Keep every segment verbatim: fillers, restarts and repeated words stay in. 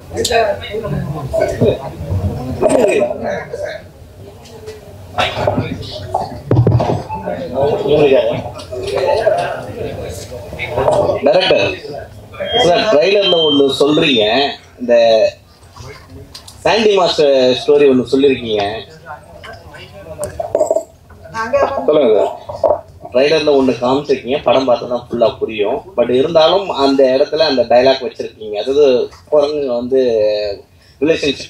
Director sir, ட்ரைலர்ல ஒன்று சொல்றீங்க, இந்த சாண்டி மாஸ்டர் ஸ்டோரி ஒன்று சொல்லியிருக்கீங்க. சொல்லுங்க சார். ட்ரைலர்ல ஒன்று காமிச்சிருக்கீங்க, படம் பார்த்தா தான் ஃபுல்லா புரியும். பட் இருந்தாலும் அந்த இடத்துல அந்த டைலாக் வச்சிருக்கீங்க, அதாவது குரங்கு வந்து ரிலேஷன்ஷிப்.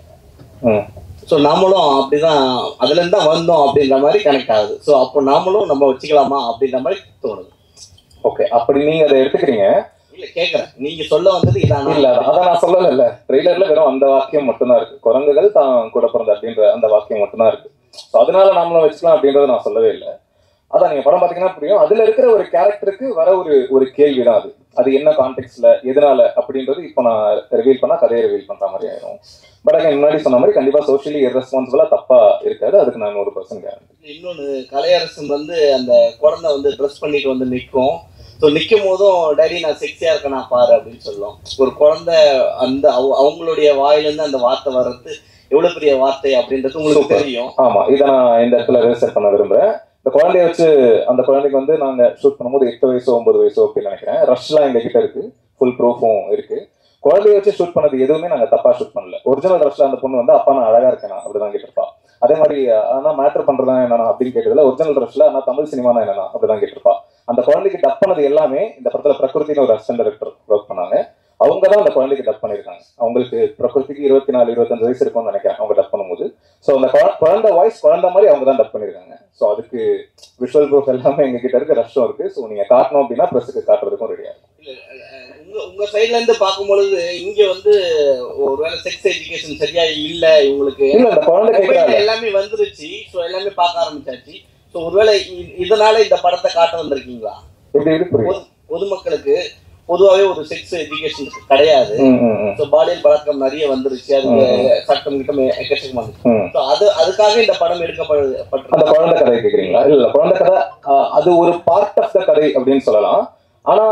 ஸோ நாமளும் அப்படிதான் அதுல இருந்து தான் வந்தோம் அப்படின்ற மாதிரி கனெக்ட் ஆகுது. ஸோ அப்போ நாமளும் நம்ம வச்சுக்கலாமா அப்படின்ற மாதிரி தோணுது. ஓகே, அப்படி நீங்க அதை எடுத்துக்கிறீங்க. இல்ல கேட்கறேன், நீங்க சொல்ல வந்தது இதான். இல்ல அதான் நான் சொல்லல. இல்ல ட்ரெய்லர்ல வெறும் அந்த வாக்கியம் மட்டும்தான் இருக்கு, குரங்குகள் தான் கூட பிறந்த அப்படின்ற அந்த வாக்கியம் மட்டும்தான் இருக்கு. ஸோ அதனால நாமளும் வச்சுக்கலாம் அப்படின்றத நான் சொல்லவே இல்லை. அதான் நீங்க படம் பாத்தீங்கன்னா புரியும். அதுல இருக்கிற ஒரு கேரக்டருக்கு வர ஒரு ஒரு கேள்விதான் அது. அது என்ன கான்டெக்ட்ல எதனால அப்படின்றது இப்போ நான் ரிவீல் பண்ணா கதையை ரிவீல் பண்ற மாதிரி ஆயிடும். பட் அங்கே முன்னாடி சொன்ன மாதிரி கண்டிப்பா சோஷியலி இர்ரெஸ்பான்சிபிளா தப்பா இருக்காது, அதுக்கு நான் ஒரு பர்சன்ட் கேரண்டி. இன்னொன்னு, கலையரசன் வந்து அந்த குழந்தை வந்து ட்ரெஸ் பண்ணிட்டு வந்து நிற்கும். ஸோ நிற்கும் போதும் டேடி நான் செக்ஸியா இருக்கேன் நான் பாரு அப்படின்னு சொல்லும். ஒரு குழந்தை அந்த அவங்களுடைய வாயிலிருந்து அந்த வார்த்தை வர்றது எவ்வளவு பெரிய வார்த்தை அப்படின்றது உங்களுக்கு தெரியும். ஆமா, இதை நான் இந்த இடத்துல ரெஜிஸ்டர் பண்ண விரும்புறேன். இந்த குழந்தைய வச்சு அந்த குழந்தைக்கு வந்து நாங்க ஷூட் பண்ணும்போது எட்டு வயசு ஒன்பது வயசு அப்படின்னு நினைக்கிறேன். ரஷ்லாம் எங்க கிட்ட இருக்கு, ஃபுல் ப்ரூஃபும் இருக்கு. குழந்தைய வச்சு ஷூட் பண்ணது எதுவுமே நாங்க தப்பா ஷூட் பண்ணல. ஒரிஜினல் ரஷ்ல அந்த பொண்ணு வந்து அப்பா நான் அழகா இருக்கேன் அப்படிதான் கேட்டிருப்பா. அதே மாதிரி ஆனா மேட்டர் பண்றதா என்னன்னா அப்படின்னு கேட்டதுல ஒரிஜினல் ரஷ்ல ஆனா தமிழ் சினிமானா என்னன்னா அப்படிதான் கேட்டிருப்பா. அந்த குழந்தைக்கு டப் பண்ணது எல்லாமே இந்த படத்துல பிரகிருத்தின்னு ஒரு அசிஸ்டன்ட் டைரக்டர் ஒர்க் பண்ணாங்க. அவங்க தான் அந்த குழந்தைக்கு டப் பண்ணியிருக்காங்க. அவங்களுக்கு பிரகிருதிக்கு இருபத்தி நாலு இருபத்தஞ்சு வயசு இருக்கும்னு நினைக்கிறேன் அவங்க டப் பண்ணும்போது. ஸோ அந்த குழந்தை வாய்ஸ் குழந்தை மாதிரி அவங்க தான் டப் பண்ணியிருக்காங்க. ஸோ அதுக்கு விஷுவல் ப்ரூஃப் எல்லாமே எங்க கிட்ட இருக்கு, ரஷ்ஷும் இருக்கு. ஸோ நீங்க காட்டணும் அப்படின்னா ப்ரெஸ்ஸுக்கு காட்டுறதுக்கும் ரெடியா இருக்கு. உங்க உங்க சைட்ல இருந்து பார்க்கும்பொழுது இங்க வந்து ஒருவேளை செக்ஸ் எஜுகேஷன் சரியா இல்ல இவங்களுக்கு, இல்ல அந்த குழந்தை எல்லாமே வந்துருச்சு. ஸோ எல்லாமே பார்க்க ஆரம்பிச்சாச்சு. ஸோ ஒருவேளை இதனால இந்த படத்தை காட்ட வந்திருக்கீங்களா? எப்படி இருக்கு பொதுமக்களுக்கு பொதுவாகவே ஒரு செக்ஸ் எஜுகேஷன் கிடையாது. பாலியல் பழக்கம் நிறைய வந்துருச்சு, அது சட்டம் கிட்ட எக்கச்சக்கமா இருக்கு. அது அதுக்காக இந்த படம் எடுக்கப்பட்ட அந்த குழந்தை கதை கேக்குறீங்களா? இல்ல குழந்தை கதை அது ஒரு பார்ட் ஆஃப் த கதை அப்படின்னு சொல்லலாம். ஆனா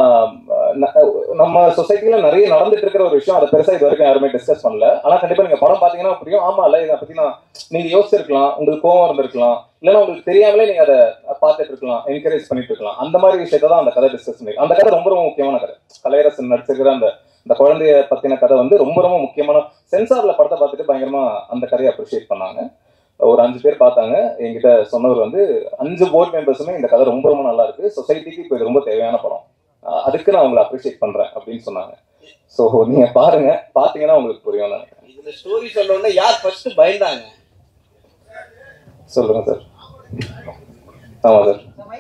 நம்ம சொசைட்டில நிறைய நடந்துட்டு இருக்கிற ஒரு விஷயம், அதை பெருசா இது வரைக்கும் யாருமே டிஸ்கஸ் பண்ணல. ஆனா கண்டிப்பா நீங்க படம் பாத்தீங்கன்னா புரியும். ஆமா இல்ல இதை பத்தி நான் நீங்க யோசிச்சிருக்கலாம், உங்களுக்கு கோவம் இருந்திருக்கலாம், இல்லைன்னா உங்களுக்கு தெரியாமலே நீங்க அதை பார்த்துட்டு இருக்கலாம், என்கரேஜ் பண்ணிட்டு இருக்கலாம். அந்த மாதிரி விஷயத்த தான் அந்த கதை டிஸ்கஸ் பண்ணி. அந்த கதை ரொம்ப ரொம்ப முக்கியமான கதை. கலையரசன் நடிச்சிருக்கிற அந்த இந்த குழந்தைய பத்தின கதை வந்து ரொம்ப ரொம்ப முக்கியமான. சென்சார்ல படத்தை பார்த்துட்டு பயங்கரமா அந்த கதையை அப்ரிஷியேட் பண்ணாங்க. ஒரு அஞ்சு பேர் பார்த்தாங்க. என்கிட்ட சொன்னவர் வந்து அஞ்சு போர்ட் மெம்பர்ஸுமே இந்த கதை ரொம்ப ரொம்ப நல்லா இருக்கு, சொசைட்டிக்கு இப்போ இது ரொம்ப தேவையான படம், அதுக்கு நான் உங்களை அப்ரிஷியேட் பண்றேன் அப்படின்னு சொன்னாங்க. ஸோ நீங்க பாருங்க, பாத்தீங்கன்னா உங்களுக்கு புரியும் நினைக்கிறேன். இந்த ஸ்டோரி சொன்னோடனே யார் ஃபர்ஸ்ட் பயந்தாங்க சொல்லுங்க சார். ஆமா சார்.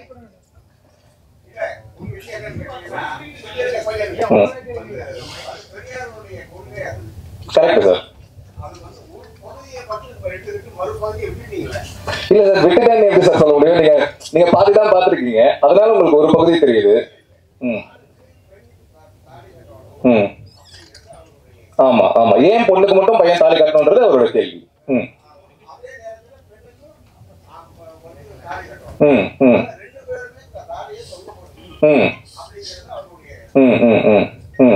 Correct sir. இல்ல சார், விட்டுட்டேன்னு எப்படி சார் சொல்ல முடியும்? நீங்க நீங்க பாதிதான் பாத்துருக்கீங்க, அதனால உங்களுக்கு ஒரு பகுதி தெரியுது. ம் ம் ஆமா ஆமா. ஏன் பொண்ணுக்கு மட்டும் பையன் தாலி கட்டணுன்றது அவரோட கேள்வி. ம் ம் ம் ம் ம் ம் ம் ம்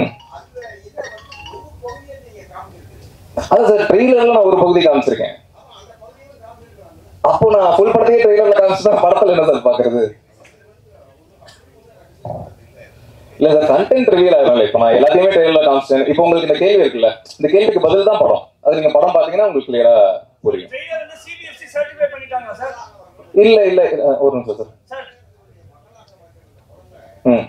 அதான் சார், ட்ரெய்லர்ல நான் ஒரு பகுதி காமிச்சிருக்கேன். அப்போ நான் ஃபுல் படத்தையே ட்ரெய்லர்ல காமிச்சுட்டா படத்துல என்ன சார் பாக்குறது? இல்ல சார், கண்டென்ட் ரிவீல் ஆகல. இப்போ நான் எல்லாத்தையுமே ட்ரெய்லர்ல காமிச்சேன். இப்போ உங்களுக்கு இந்த கேள்வி இருக்குல்ல, இந்த கேள்விக்கு பதில் தான் படம். அது நீங்க படம் பாத்தீங்கன்னா உங்களுக்கு கிளியரா புரியும். இல்ல இல்ல ஒரு நிமிஷம் சார். ம்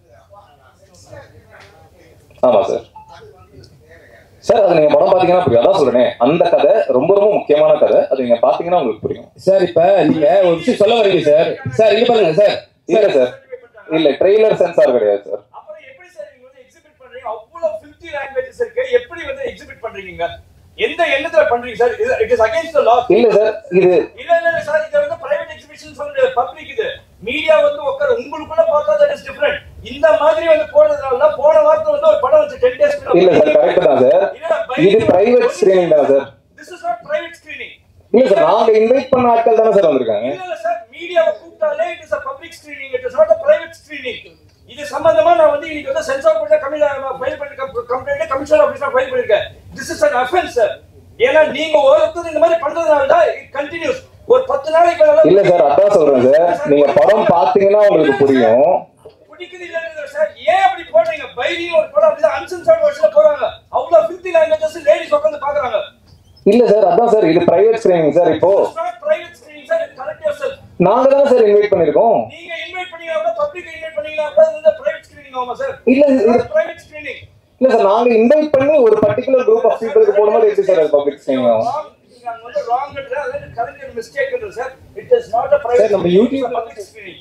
ஆமா சார். சார் அது நீங்க படம் பாத்தீங்கன்னா புரியும். அதான் சொல்றேன், அந்த கதை ரொம்ப ரொம்ப முக்கியமான கதை, அது நீங்க பாத்தீங்கன்னா உங்களுக்கு புரியும். சார் இப்ப நீங்க ஒரு விஷயம் சொல்ல வரீங்க சார். சார் இங்க பாருங்க சார். இல்ல சார், இல்ல ட்ரெய்லர் சென்சார் கிடையாது சார். அப்புறம் எப்படி சார் நீங்க வந்து எக்ஸிபிட் பண்றீங்க? அவ்வளவு ஃபிஃப்டி லாங்குவேஜஸ் இருக்கு, எப்படி வந்து எக்ஸிபிட் பண்றீங்க? எந்த எண்ணத்துல பண்றீங்க sir? It is against the law. இல்ல சார், இது இல்ல இல்ல சார், இது வந்து பிரைவேட் எக்ஸிபிஷன் சொல்ற பப்ளிக். இது மீடியா வந்து உட்கார உங்களுக்குள்ள பார்த்தா தட் இஸ் டிஃபரண்ட். இந்த மாதிரி வந்து போறதுனால போன வாரத்துல வந்து ஒரு படம் வந்து ten days. இல்ல சார், கரெக்ட் தான் சார். இது பிரைவேட் ஸ்கிரீனிங் தான் sir. This is not private screening. இல்ல சார், நாங்க இன்வைட் பண்ண ஆட்கள் தானே சார் வந்திருக்காங்க. இல்ல சார், மீடியாவை கூப்பிட்டாலே it is a public screening, it is not a private screening. இது சம்பந்தமா நான் வந்து இன்னைக்கு வந்து சென்சார் போர்ட்ல கமிஷன் ஃபைல் பண்ணி கம்ப்ளைண்ட் கமிஷனர் ஆபீஸ்ல ஃபைல் பண்ணிருக்கேன். This is an offense sir. ஏன்னா நீங்க ஒருத்தர் இந்த மாதிரி பண்றதுனால தான் இட் கண்டினியூஸ். ஒரு பத்து நாளைக்கு இல்ல சார், அதான் சொல்றேன் சார். நீங்க படம் பாத்தீங்கன்னா உங்களுக்கு புரியும். பிடிக்குது இல்ல சார், ஏன் அப்படி போடுறீங்க? பைரி ஒரு படம் அப்படிதான் அன்சென்சார்ட் வெர்ஷன்ல போறாங்க. அவ்வளவு ஃபிஃப்டி லாங்குவேஜஸ் லேடிஸ் உட்கார்ந்து பாக்குறாங்க. இல்ல சார், அதான் சார், இது பிரைவேட் ஸ்கிரீனிங் சார். இப்போ private screening sir, correct your நாங்க தான் சார் இன்வைட் பண்ணிருக்கோம். நீங்க இன்வைட் பண்ணீங்கன்னா பப்ளிக் இன்வைட் பண்ணீங்கன்னா அது பிரைவேட் ஸ்கிரீனிங் ஆமா சார். இல்ல இது பிரைவேட் ஸ்கிரீனிங் இல்ல சார், நாங்க இன்வைட் பண்ணி ஒரு பர்టిక్యులர் குரூப் ஆஃப் பீப்பிளுக்கு போடும்போது எப்படி சார் அது பப்ளிக் ஸ்கிரீனிங் ஆகும்? நீங்க வந்து ராங்ன்ற அது கரெக்ட் மிஸ்டேக் இருக்கு sir. It is not a private. Sir நம்ம யூடியூப் பப்ளிக் ஸ்கிரீனிங்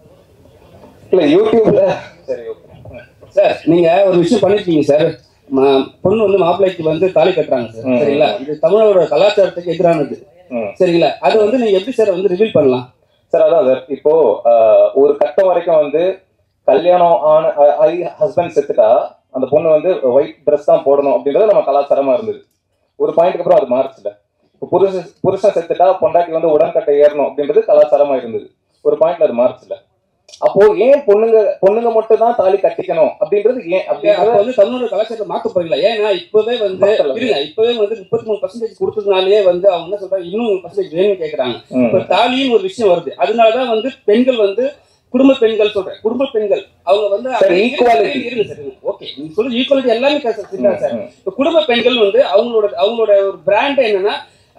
இல்ல யூடியூப்ல சரி ஓகே சார் நீங்க ஒரு விஷயம் பண்ணிருக்கீங்க சார். பொண்ணு வந்து மாப்பிள்ளைக்கு வந்து தாலி கட்டுறாங்க சார், சரிங்களா? இது தமிழோட கலாச்சாரத்துக்கு எதிரானது, சரிங்களா? அது வந்து நீங்க எப்படி சார் வந்து ரிவீல் பண்ணலாம் சார்? அதான் சார், இப்போ ஒரு கட்டம் வரைக்கும் வந்து கல்யாணம் ஆன ஆகி ஹஸ்பண்ட் செத்துட்டா அந்த பொண்ணு வந்து ஒயிட் ட்ரெஸ் தான் போடணும் அப்படின்றது நம்ம கலாச்சாரமா இருந்தது. ஒரு பாயிண்ட்டுக்கு அப்புறம் அது மாறுச்சுல. இப்போ புருஷ புருஷன் செத்துட்டா பொண்டாட்டி வந்து உடன்கட்டை ஏறணும் அப்படின்றது கலாச்சாரமா இருந்தது. ஒரு பாயிண்ட்ல அது மாறுச்சுல. அப்போ ஏன் பொண்ணுங்க பொண்ணுங்க மட்டும் தான் தாலி கட்டிக்கணும் அப்படின்றது ஏன் அப்படின்றது வந்து தமிழோட கலாச்சாரத்தை மாத்த போறீங்களா? ஏன்னா இப்பவே வந்து இருங்க, இப்பவே வந்து முப்பத்தி மூணு பர்சன்டேஜ் கொடுத்ததுனாலே வந்து அவங்க என்ன சொல்றாங்க, இன்னும் பர்சன்டேஜ் வேணும்னு கேட்கறாங்க. இப்ப தாலின்னு ஒரு விஷயம் வருது, அதனாலதான் வந்து பெண்கள் வந்து குடும்ப பெண்கள் சொல்றேன், குடும்ப பெண்கள் அவங்க வந்து ஈக்குவாலிட்டி இருங்க சார். ஓகே, நீங்க சொல்றது ஈக்குவாலிட்டி எல்லாமே சார். இப்ப குடும்ப பெண்கள் வந்து அவங்களோட அவங்களோட ஒரு பிராண்ட் என்னன்னா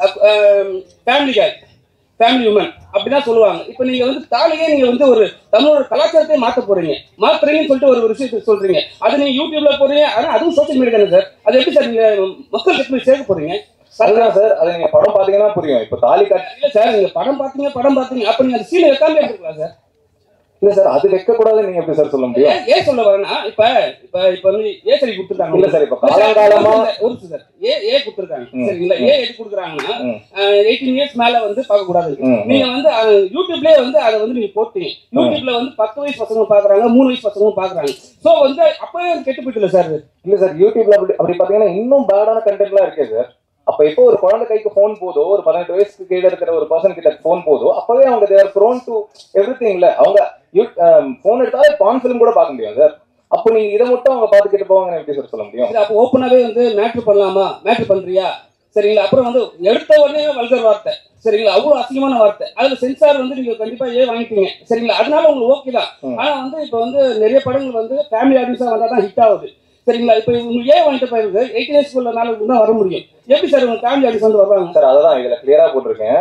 ஃபேமிலி கேர், ஃபேமிலி உமன் அப்படிதான் சொல்லுவாங்க. இப்ப நீங்க வந்து தாலியே நீங்க வந்து ஒரு தமிழோட கலாச்சாரத்தை மாத்த போறீங்க, மாத்துறீங்கன்னு சொல்லிட்டு ஒரு விஷயத்தை சொல்றீங்க. அது நீங்க யூடியூப்ல போறீங்க, ஆனா அதுவும் சோசியல் மீடியா தானே சார். அது எப்படி சார் நீங்க மக்களுக்கு எப்படி சேர்க்க போறீங்க? அதுதான் சார், அதை நீங்க படம் பாத்தீங்கன்னா புரியும். இப்ப தாலி கட்ட இல்ல சார், நீங்க படம் பாத்தீங்க படம் பாத்தீங்க அப்ப நீங்க அந்த சீனை வைக்காம எடுத்துக்கலாம் சார். இல்ல சார், அது வைக்க கூடாதுன்னு நீங்க எப்படி சார் சொல்ல முடியும்? ஏன் சொல்ல வரேன்னா, இப்ப இப்ப இப்ப வந்து ஏ சரி கொடுத்துருக்காங்க. இல்ல சார், இப்ப காலங்காலமா ஒரு சார் ஏ ஏ கொடுத்துருக்காங்க, சரிங்களா? ஏ எது கொடுக்குறாங்கன்னா எயிட்டீன் இயர்ஸ் மேல வந்து பார்க்க கூடாது. நீங்க வந்து யூடியூப்லயே வந்து அதை வந்து நீங்க போட்டீங்க. யூடியூப்ல வந்து பத்து வயசு பசங்க பாக்குறாங்க, மூணு வயசு பசங்க பாக்குறாங்க. சோ வந்து அப்பவே கெட்டு போயிட்டுல சார். இல்ல சார், யூடியூப்ல அப்படி அப்படி பாத்தீங்கன்னா இன்னும் பேடான கண்டென்ட் எல்லாம் இருக்கே சார். அப்ப இப்போ ஒரு குழந்தை கைக்கு போன் போதோ, ஒரு பதினெட்டு வயசுக்கு கீழே இருக்கிற ஒரு பர்சன் கிட்ட போன் போதோ, அப்பவே அவங்க தேர் ப்ரோன் டு எவ்ரிதிங். இல்ல அவங்க போன் எடுத்தாலே பான் ஃபிலிம் கூட பார்க்க முடியும் சார். அப்போ நீங்க இதை மட்டும் அவங்க பாத்துக்கிட்டு போவாங்கன்னு எப்படி சார் சொல்ல முடியும்? அப்போ ஓப்பனாவே வந்து மேட்ரு பண்ணலாமா, மேட்ரு பண்றியா, சரிங்களா? அப்புறம் வந்து எடுத்த உடனே வல்கர் வார்த்தை, சரிங்களா? அவ்வளவு அசிங்கமான வார்த்தை. அதுல சென்சார் வந்து நீங்க கண்டிப்பா ஏ வாங்கிட்டீங்க, சரிங்களா? அதனால உங்களுக்கு ஓகே தான். ஆனா வந்து இப்ப வந்து நிறைய படங்கள் வந்து ஃபேமிலி ஆடியன்ஸா வந்தா தான் ஹிட் ஆகுது, சரிங்களா? இப்ப உங்களுக்கு ஏன் வாங்கிட்டு போயிருது எயிட்டீன் இயர்ஸ் உள்ள நாளுக்கு தான் வர முடியும். எப்படி சார் உங்க ஃபேமிலி ஆடியன்ஸ் வந்து வருவாங்க சார்? அததான் இதுல கிளியரா போட்டிருக்கேன்.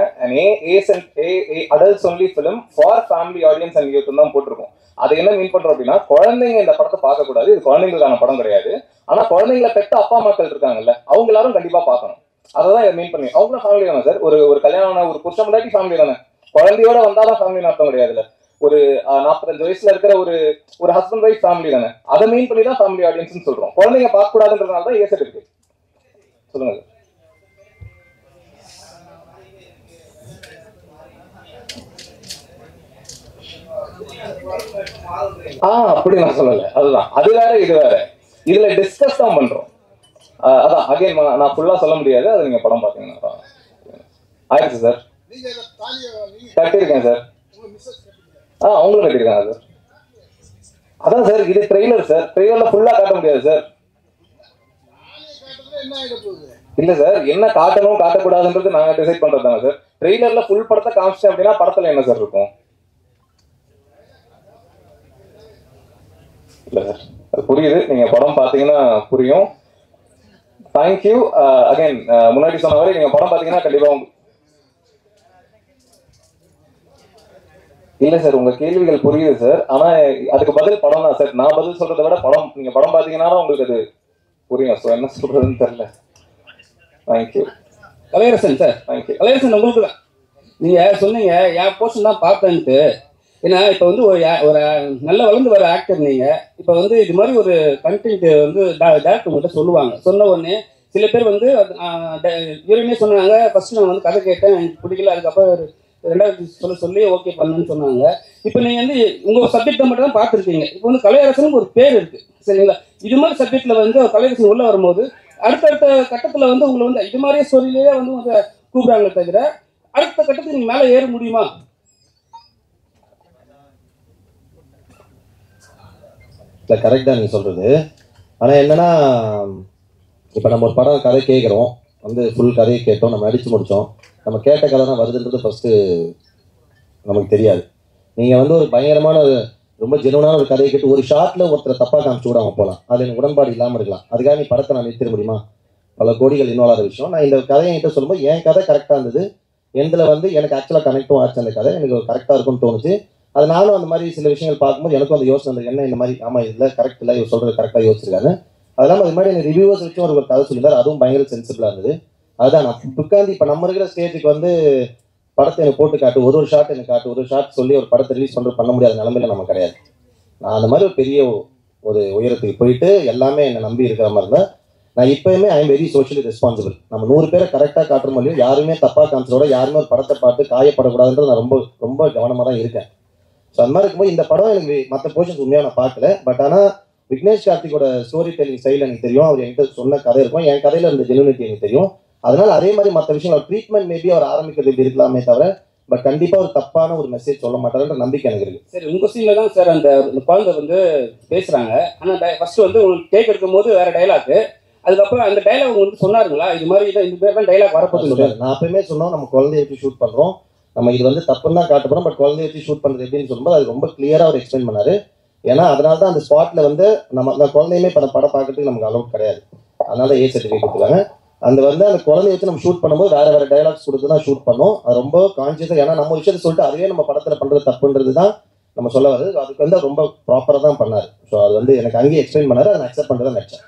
Adults only film for family audience and youth தான் போட்டிருக்கோம். அது என்ன மீன் பண்றோம் அப்படின்னா, குழந்தைங்க இந்த படத்தை பார்க்க கூடாது, இது குழந்தைங்களுக்கான படம் கிடையாது. ஆனா குழந்தைங்களை பெற்ற அப்பா மக்கள் இருக்காங்கல்ல, அவங்க எல்லாரும் கண்டிப்பா பார்க்கணும். அதான் மீன் பண்ணி அவங்களும் ஃபேமிலி தானே சார். ஒரு ஒரு கல்யாணம் ஒரு புருஷன் முன்னாடி ஃபேமிலி தானே. குழந்தையோட வந்தாதான் ஃபேமிலி அர்த்தம் கிடையாதுல்ல. ஒரு நாற்பத்தஞ்சு வயசுல இருக்கிற ஒரு ஒரு ஹஸ்பண்ட் ஒய்ஃப் ஃபேமிலி தானே. அதை மீன் பண்ணி தான் ஃபேமிலி ஆடியன்ஸ் சொல்றோம். குழந்தைங்க பார்க்க கூடாதுன்றதுனால தான் ஏசட் இருக்கு. சொல்லுங்க சார். ஆஹ் அப்படி நான் சொல்லல. அதுதான், அது வேற இது வேற. இதுல டிஸ்கஸ் தான் பண்றோம். அதான் அகைன் நான் ஃபுல்லா சொல்ல முடியாது, அது நீங்க படம் பாத்தீங்கன்னா ஆயிடுச்சு சார். கட்டியிருக்கேன் சார். ஆ அவங்களும் கட்டியிருக்காங்க சார். அதான் சார், இது ட்ரெய்லர் சார். ட்ரெய்லர்ல ஃபுல்லா காட்ட முடியாது சார். இல்ல சார், என்ன காட்டணும் காட்டக்கூடாதுன்றது நாங்க டிசைட் பண்றது தானே சார். ட்ரெய்லர்ல ஃபுல் படத்தை காமிச்சிட்டேன் அப்படின்னா படத்துல என்ன சார் இருக்கும்? இல்ல சார், அது புரியுது. நீங்க படம் பாத்தீங்கன்னா புரியும். தேங்க்யூ. அகைன் முன்னாடி சொன்ன மாதிரி நீங்க படம் பாத்தீங்கன்னா கண்டிப்பா இல்ல சார், உங்க கேள்விகள் புரியுது சார். ஆனா அதுக்கு பதில் படம் தான் சார். நான் பதில் சொல்றதை விட படம் நீங்க படம் பாத்தீங்கன்னா உங்களுக்கு அது புரியும். ஸோ என்ன சொல்றதுன்னு தெரியல. Thank you. Kalaiyarasan sir. Thank you Kalaiyarasan. உங்களுக்கு தான் நீங்க சொன்னீங்க என் போர்ஷன் தான் பார்த்தேன்ட்டு. ஏன்னா இப்போ வந்து ஒரு ஒரு நல்ல வளர்ந்து வர ஆக்டர் நீங்க. இப்போ வந்து இது மாதிரி ஒரு கண்டென்ட் வந்து டேரக்டர் உங்கள்கிட்ட சொல்லுவாங்க. சொன்ன உடனே சில பேர் வந்து ஹீரோயினே சொன்னாங்க, ஃபர்ஸ்ட் நான் வந்து கதை கேட்டேன், எனக்கு பிடிக்கல, அதுக்கப்புறம் ரெண்டாவது சொல்ல சொல்லி ஓகே பண்ணுன்னு சொன்னாங்க. இப்போ நீங்க வந்து உங்க சப்ஜெக்டை மட்டும் தான் பார்த்துருக்கீங்க. இப்போ வந்து கலையரசனுக்கு ஒரு பேர் இருக்கு, சரிங்களா? இது மாதிரி சப்ஜெக்ட்ல வந்து கலையரசன் உள்ள வரும்போது அடுத்தடுத்த கட்டத்துல வந்து உங்களை வந்து இது மாதிரியே சொல்லியே வந்து உங்க கூப்பிடுறாங்களே தவிர அடுத்த கட்டத்துக்கு நீங்க மேலே ஏற முடியுமா? இல்லை கரெக்ட் தான் நீங்கள் சொல்கிறது. ஆனால் என்னென்னா இப்போ நம்ம ஒரு படம் கதை கேட்குறோம், வந்து ஃபுல் கதையை கேட்டோம், நம்ம அடித்து முடித்தோம், நம்ம கேட்ட கதை தான் வருதுன்றது ஃபஸ்ட்டு நமக்கு தெரியாது. நீங்கள் வந்து ஒரு பயங்கரமான ரொம்ப ஜெனுவனான ஒரு கதையை கேட்டு ஒரு ஷார்ட்டில் ஒருத்தரை தப்பாக காமிச்சு விடாம போகலாம், அது எனக்கு உடன்பாடு இல்லாமல் இருக்கலாம். அதுக்காக நீ படத்தை நான் நிறுத்திட முடியுமா? பல கோடிகள் இன்வால்வ் ஆகிற விஷயம். நான் இந்த கதையை என்கிட்ட சொல்லும்போது என் கதை கரெக்டாக இருந்தது, எந்தில் வந்து எனக்கு ஆக்சுவலாக கனெக்டும் ஆச்சு, அந்த கதை எனக்கு கரெக்டாக இருக்கும்னு தோணுச்சு. அது நானும் அந்த மாதிரி சில விஷயங்கள் பார்க்கும்போது எனக்கும் அந்த யோசனை வந்து என்ன இந்த மாதிரி ஆமாம் இதில் கரெக்ட் இல்லை, இவர் சொல்கிறது கரெக்டாக யோசிச்சிருக்காரு. அது இல்லாமல் அது மாதிரி எனக்கு ரிவ்யூவர்ஸ் வச்சு ஒரு கதை சொல்லியிருந்தார், அதுவும் பயங்கர சென்சிபிளாக இருந்தது. அதுதான் நான் உட்காந்து இப்போ நம்ம இருக்கிற ஸ்டேஜுக்கு வந்து படத்தை எனக்கு போட்டு காட்டு, ஒரு ஒரு ஷாட் எனக்கு காட்டு, ஒரு ஒரு ஷாட் சொல்லி ஒரு படத்தை ரிலீஸ் பண்ணுறது பண்ண முடியாத நிலமையில நம்ம கிடையாது. நான் அந்த மாதிரி ஒரு பெரிய ஒரு உயரத்துக்கு போயிட்டு எல்லாமே என்னை நம்பி இருக்கிற மாதிரி இருந்தால் நான் இப்போயுமே I am very socially responsible. நம்ம நூறு பேரை கரெக்டாக காட்டுற மாதிரியும் யாருமே தப்பாக காமிச்சதோட யாருமே ஒரு படத்தை பார்த்து காயப்படக்கூடாதுன்றது நான் ரொம்ப ரொம்ப கவனமாக தான் இருக்கேன். ஸோ அந்த மாதிரி இருக்கும்போது இந்த படம் எனக்கு மற்ற போர்ஷன்ஸ் உண்மையாக நான் பார்க்கல. பட் ஆனால் விக்னேஷ் கார்த்திகோட ஸ்டோரி டெல்லிங் ஸ்டைல் எனக்கு தெரியும், அவர் என்கிட்ட சொன்ன கதை இருக்கும், என் கதையில் இருந்த ஜெனுனிட்டி எனக்கு தெரியும். அதனால அதே மாதிரி மற்ற விஷயங்கள் ட்ரீட்மெண்ட் மேபி அவர் ஆரம்பிக்கிறது இப்படி இருக்கலாமே தவிர பட் கண்டிப்பா ஒரு தப்பான ஒரு மெசேஜ் சொல்ல மாட்டாருன்ற நம்பிக்கை எனக்கு இருக்கு. சரி, உங்க சீன்ல தான் சார் அந்த குழந்தை வந்து பேசுறாங்க. ஆனா ஃபர்ஸ்ட் வந்து உங்களுக்கு டேக் எடுக்கும் போது வேற டைலாக், அதுக்கப்புறம் அந்த டைலாக் வந்து சொன்னாருங்களா இது மாதிரி தான் இந்த பேர் தான் டைலாக் வரப்போகுது சொல்றாரு. நான் அப்பயுமே சொன்னோம் நம்ம குழந்தைய வச்சு ஷூட் பண்றோம், நம்ம இது வந்து தப்புன்னு தான் காட்ட போறோம், பட் குழந்தைய வச்சு ஷூட் பண்றது எப்படின்னு சொல்லும்போது அது ரொம்ப கிளியரா அவர் எக்ஸ்பிளைன் பண்ணாரு. ஏன்னா அதனால தான் அந்த ஸ்பாட்ல வந்து நம்ம அந்த குழந்தையுமே இப்போ படம் பார்க்கறதுக்கு நமக்கு அலோட் கிடையாது, அதனால ஏ சர்டிஃபிகேட் கொடுத்துருக்காங்க. அந்த வந்து அந்த குழந்தைய வச்சு நம்ம ஷூட் பண்ணும்போது வேற வேற டைலாக்ஸ் கொடுத்து தான் ஷூட் பண்ணோம். அது ரொம்ப கான்சியஸா, ஏன்னா நம்ம விஷயத்தை சொல்லிட்டு அதுவே நம்ம படத்துல பண்றது தப்புன்றது தான் நம்ம சொல்ல வருது. அதுக்கு வந்து ரொம்ப ப்ராப்பரா தான் பண்ணாரு. ஸோ அது வந்து எனக்கு அங்கேயே எக்ஸ்பிளைன் பண்ணாரு, அதை அக்செப்ட் பண்றதா நினைச்சேன்.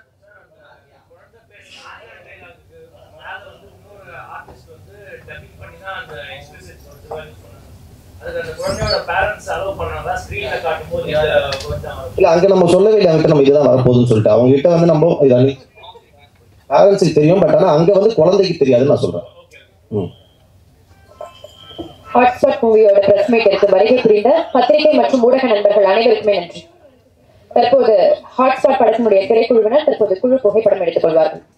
இல்ல அங்க நம்ம சொல்லவே இல்லை, அங்கிட்ட நம்ம இதுதான் வரப்போகுதுன்னு சொல்லிட்டு அவங்க கிட்ட வந்து நம்ம இதான் பேரண்ட்ஸுக்கு தெரியும், பட் ஆனால் அங்கே வந்து குழந்தைக்கு தெரியாதுன்னு நான் சொல்கிறேன். ம் ஹாட்ஸ்பாட் மூவியோட பிரஸ் மீட் எடுத்து வருகை புரிந்த பத்திரிகை மற்றும் ஊடக நண்பர்கள் அனைவருக்குமே நன்றி. தற்போது ஹாட்ஸ்பாட் படத்தினுடைய திரைக்குழுவினர் தற்போது குழு புகைப்படம் எடுத்துக் கொள்வார்கள்.